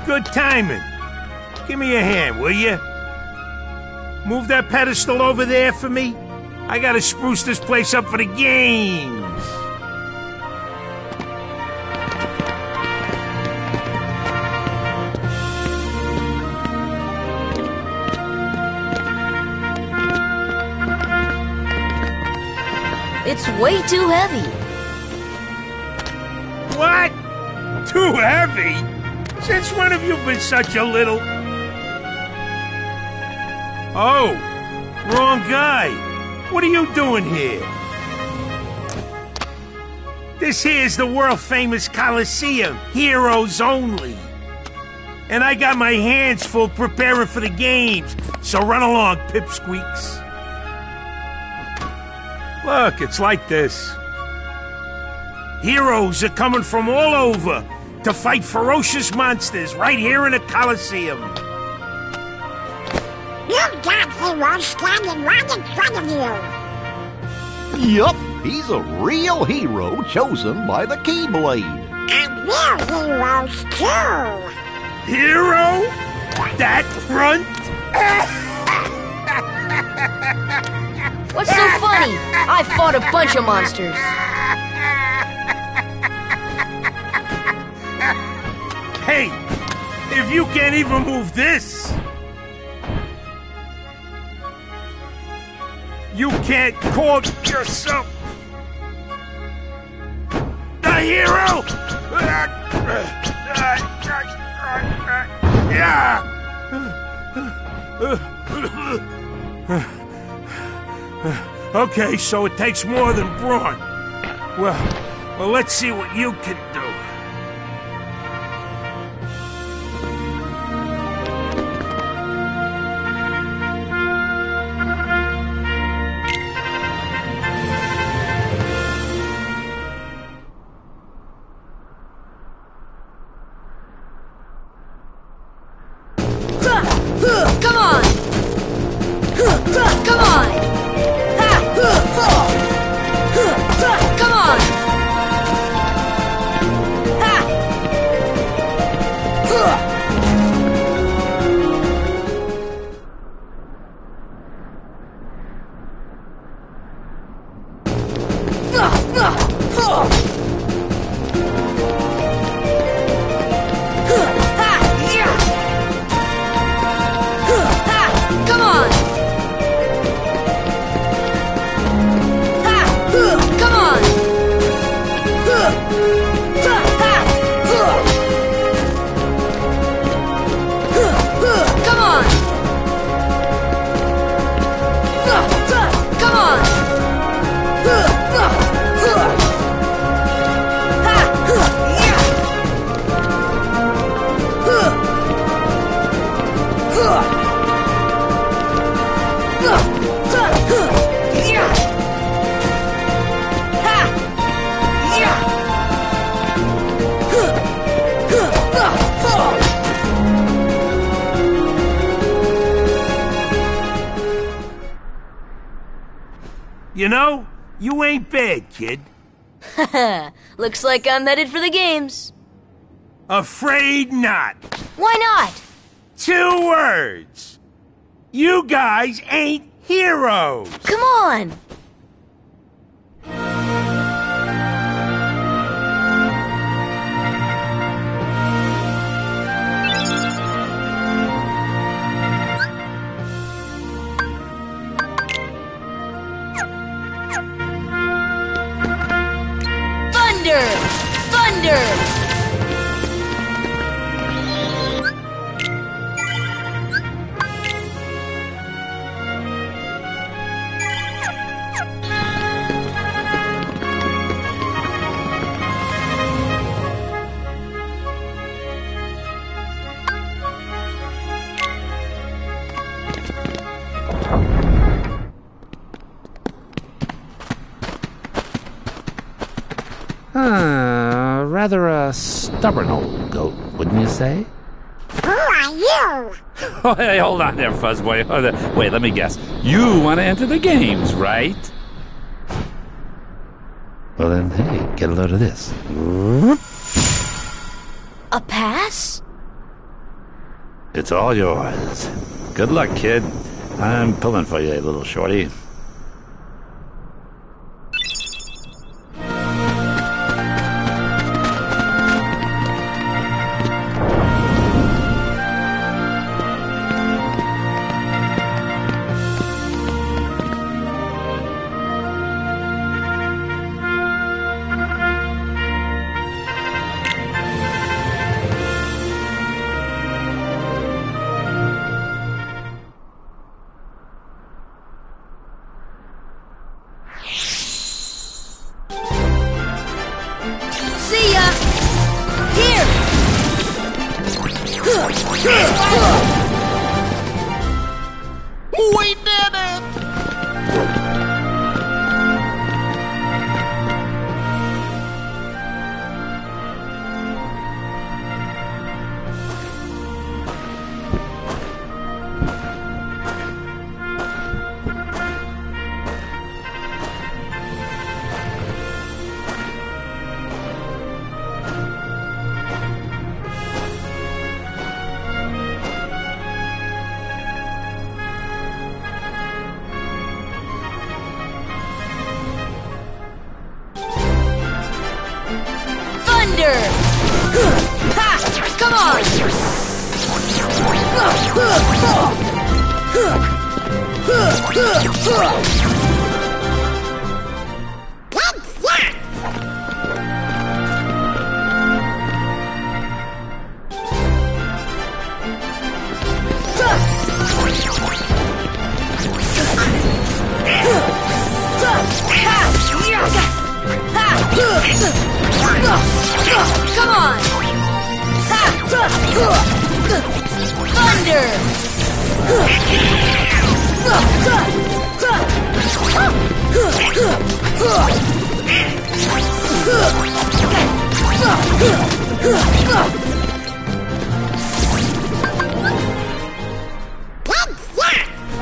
Good timing. Give me a hand, will you? Move that pedestal over there for me. I gotta spruce this place up for the games. It's way too heavy. What? Too heavy? Since when have you been such a little... Oh, wrong guy. What are you doing here? This here's the world-famous Colosseum, heroes only. And I got my hands full preparing for the games, so run along, pipsqueaks. Look, it's like this. Heroes are coming from all over to fight ferocious monsters right here in the Colosseum. You've got heroes standing right in front of you. Yup, he's a real hero chosen by the Keyblade. And we're heroes too. Hero? That front? What's so funny? I fought a bunch of monsters. Hey, if you can't even move this, you can't call yourself the hero? Okay, so it takes more than brawn. Well, let's see what you can do. Come on! Come on! Come on! You know, you ain't bad, kid. Looks like I'm headed for the games. Afraid not. Why not? 2 words. You guys ain't heroes. Come on! Thunder! Rather a stubborn old goat, wouldn't you say? Who are you? Oh, hey, hold on there, Fuzzboy. Wait, let me guess. You want to enter the games, right? Well then, hey, get a load of this. A pass? It's all yours. Good luck, kid. I'm pulling for you, little shorty. See ya! Here! We did it! Thunder! Ha! Come Good shot! Come on! Thunder! Good shot!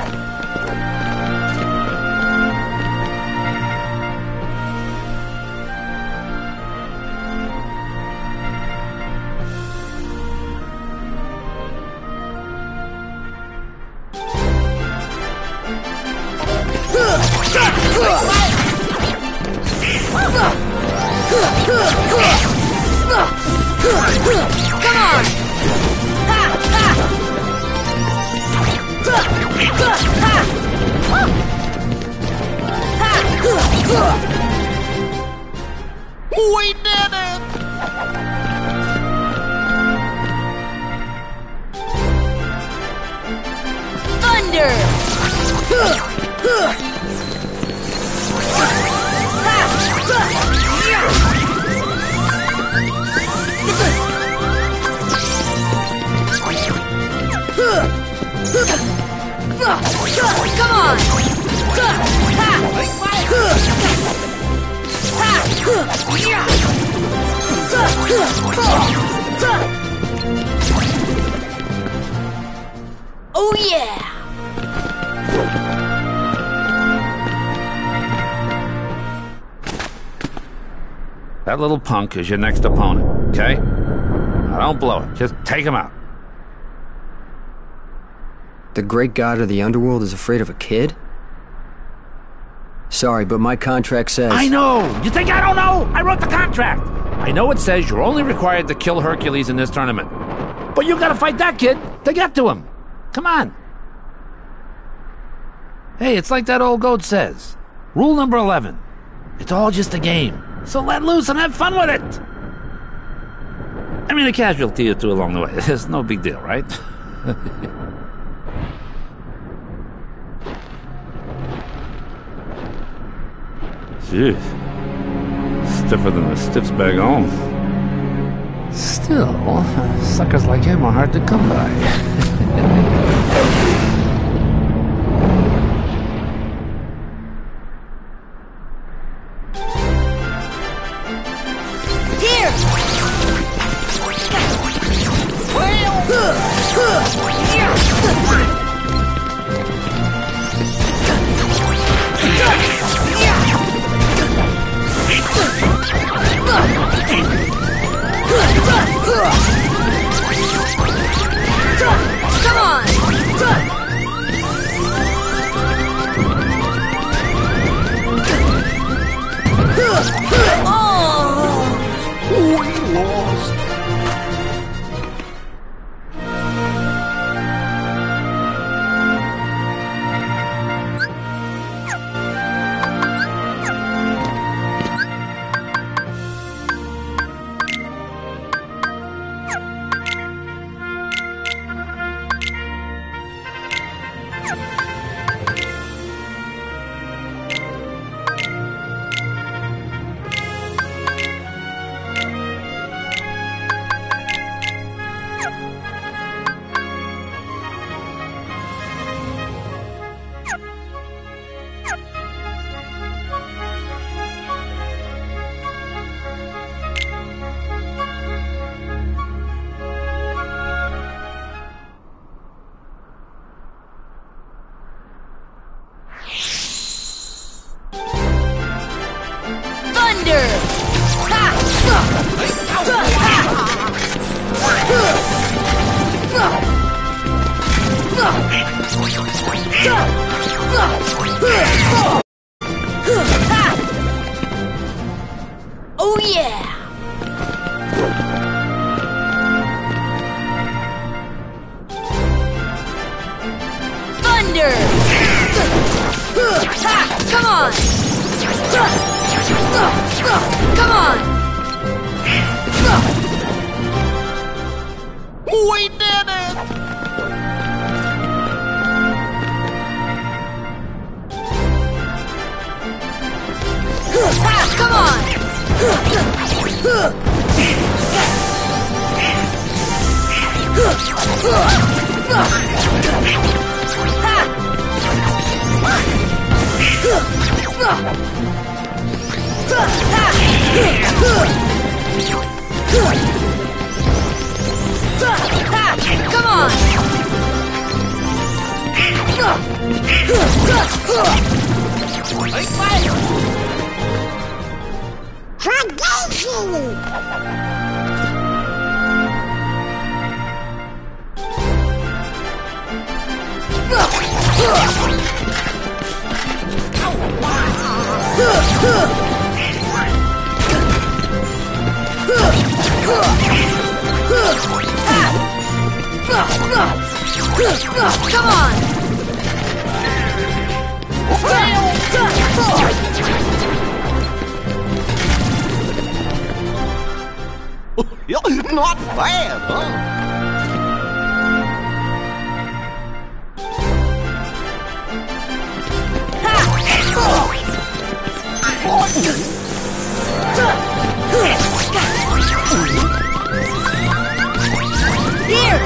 Come on! We did it! Thunder! Come on! Oh yeah! That little punk is your next opponent, okay? Now don't blow it. Just take him out. The great god of the underworld is afraid of a kid? Sorry, but my contract says... I know! You think I don't know? I wrote the contract! I know it says you're only required to kill Hercules in this tournament. But you gotta fight that kid to get to him. Come on. Hey, it's like that old goat says. Rule number 11. It's all just a game. So let loose and have fun with it! I mean, a casualty or two along the way. It's no big deal, right? Jeez. Stiffer than a stiff's bag home. Still, suckers like him are hard to come by. boost. Oh yeah! Thunder! Come on! Come on! We did it! Come on! Come on! Come on! Not bad, huh? Here!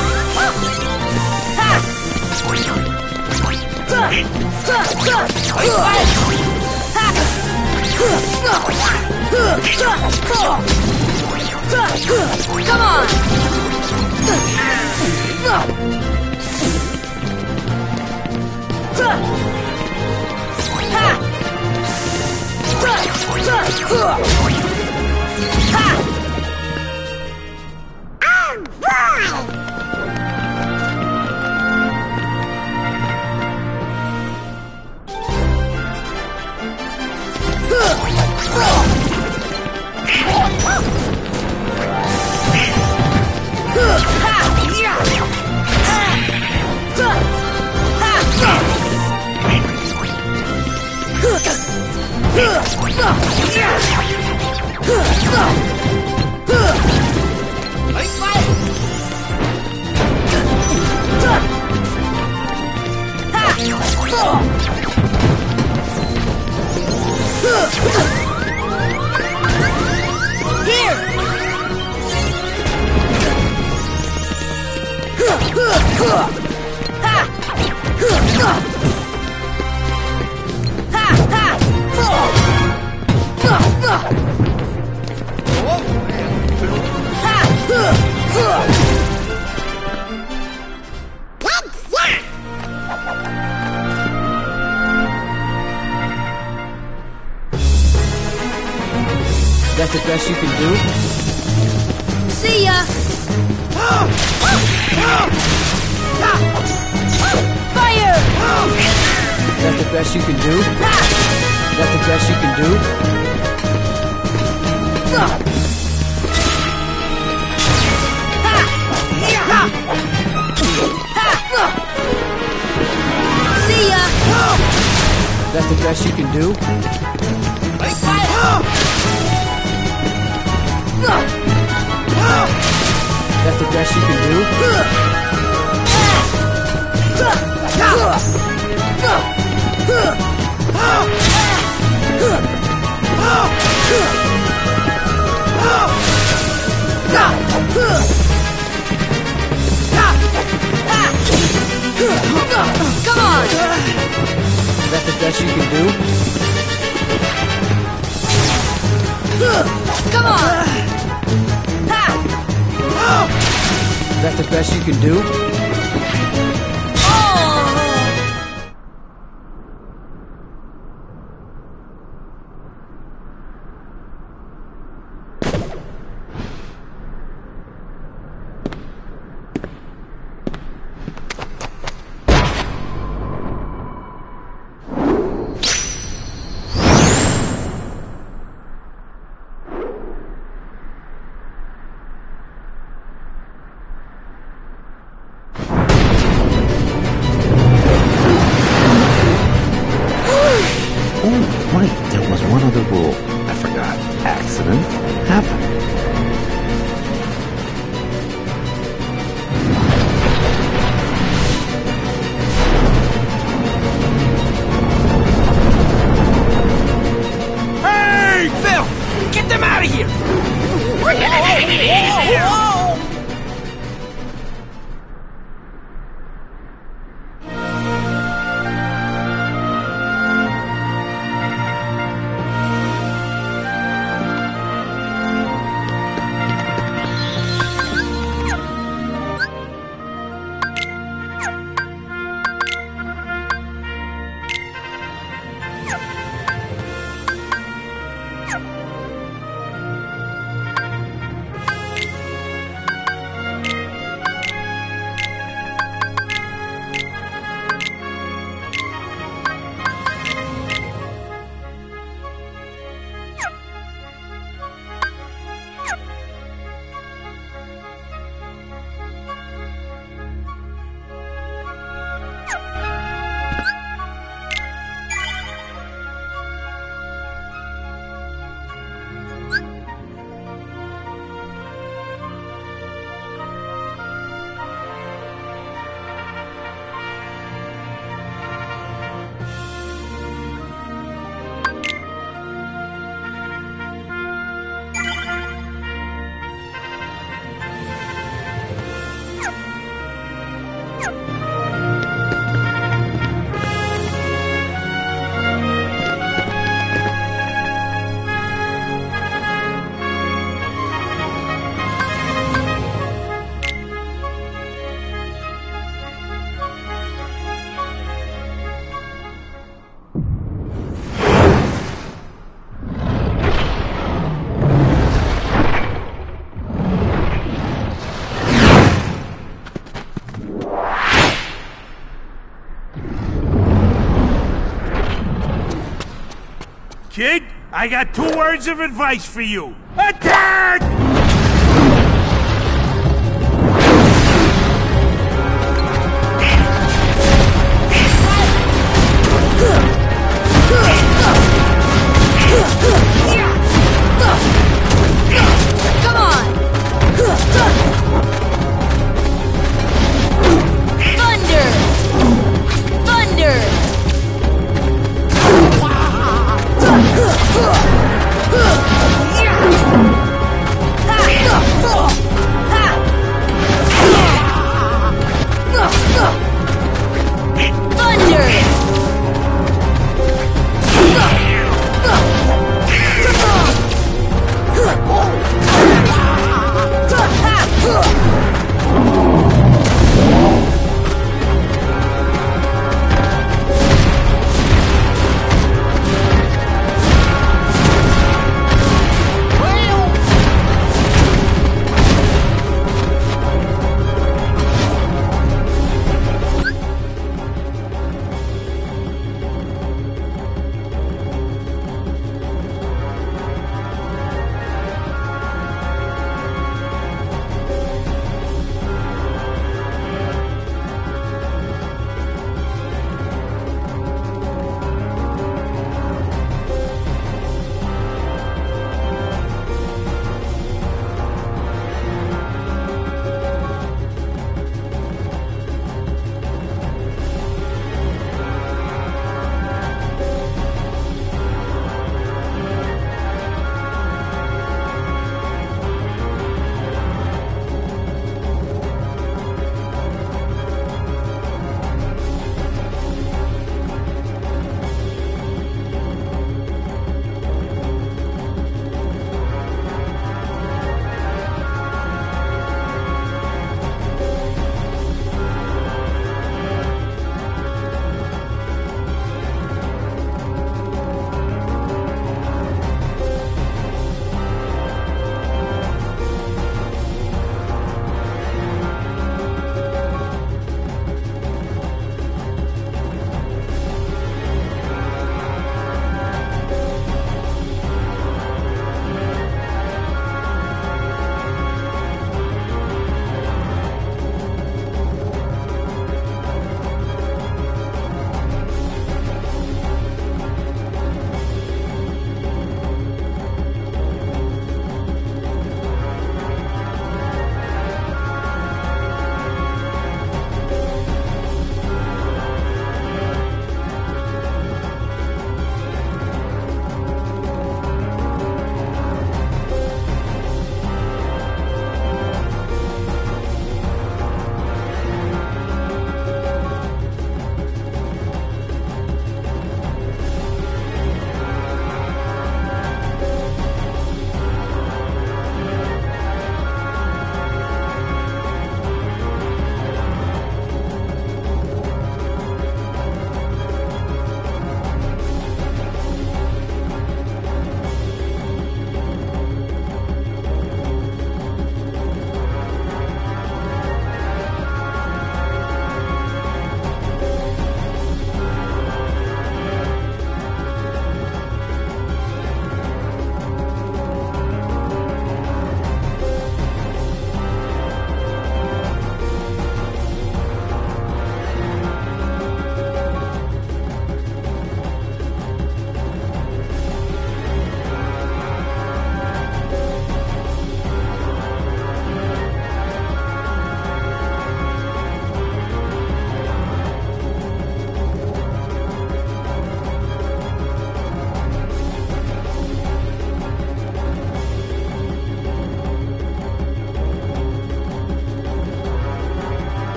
Come on! That's the best you can do? See ya! Fire! That's the best you can do? That's the best you can do? that the best you can do? That's the best you can do? Come on! That's the best you can do? Come on! That's the best you can do? There was one other rule. I forgot. Accident happened. Hey, Phil! Get them out of here! Kid, I got 2 words of advice for you. Attack! Come on! Thunder! Thunder!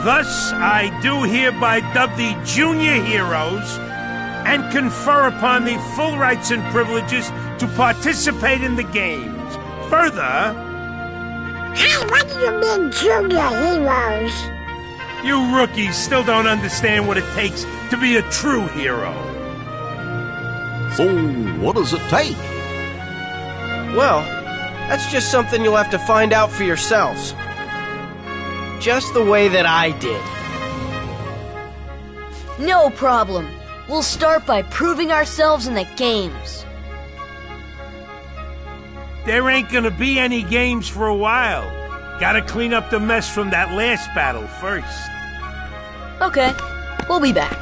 Thus, I do hereby dub thee junior heroes and confer upon thee full rights and privileges to participate in the games. Further... Hey, what do you mean, junior heroes? You rookies still don't understand what it takes to be a true hero. So, what does it take? Well, that's just something you'll have to find out for yourselves. Just the way that I did. No problem. We'll start by proving ourselves in the games. There ain't gonna be any games for a while. Gotta clean up the mess from that last battle first. Okay, we'll be back.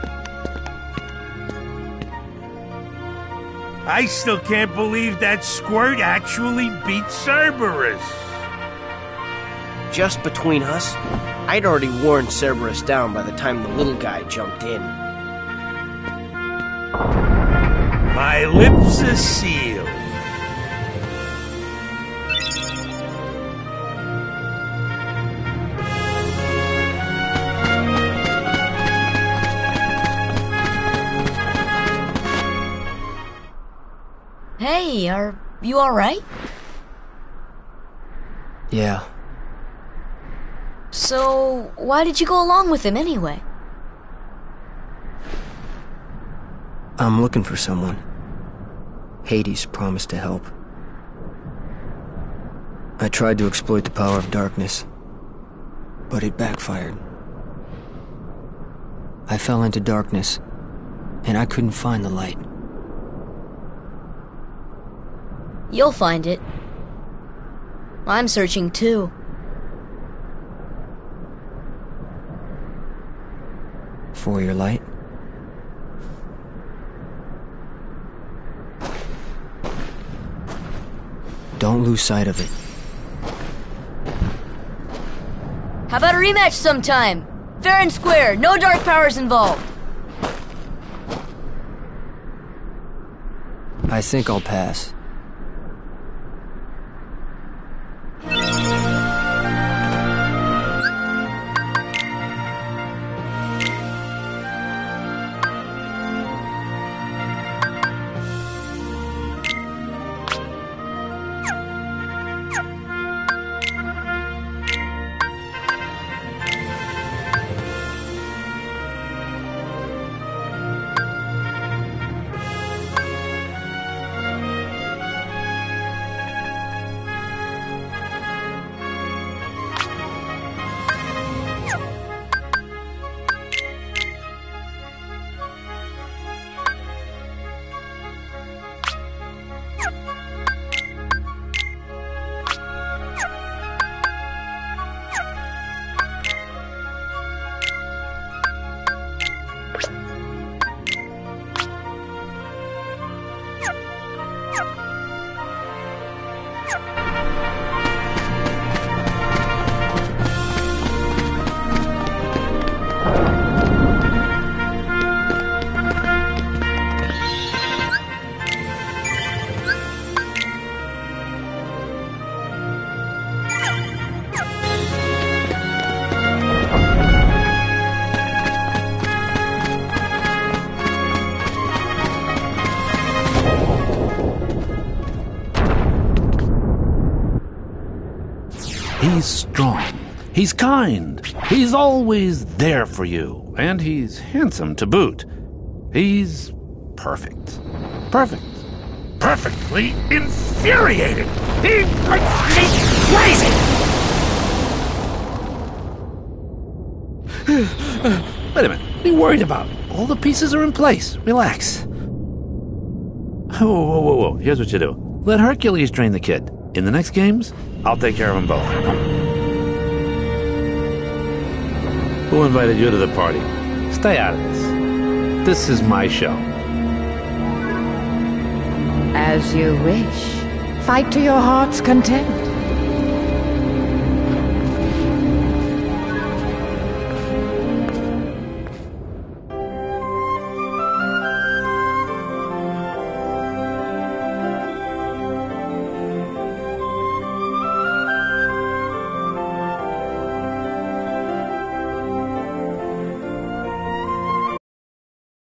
I still can't believe that Squirt actually beat Cerberus. Just between us, I'd already worn Cerberus down by the time the little guy jumped in. My lips are sealed. Hey, are you alright? Yeah. So, why did you go along with him anyway? I'm looking for someone. Hades promised to help. I tried to exploit the power of darkness, but it backfired. I fell into darkness, and I couldn't find the light. You'll find it. I'm searching too. For your light? Don't lose sight of it. How about a rematch sometime? Fair and square, no dark powers involved. I think I'll pass. He's strong. He's kind. He's always there for you. And he's handsome to boot. He's perfect. Perfect. Perfectly infuriating. He makes me crazy! Wait a minute. What are you worried about? All the pieces are in place. Relax. Whoa. Here's what you do. Let Hercules train the kid. In the next games, I'll take care of them both. Who invited you to the party? Stay out of this. This is my show. As you wish. Fight to your heart's content.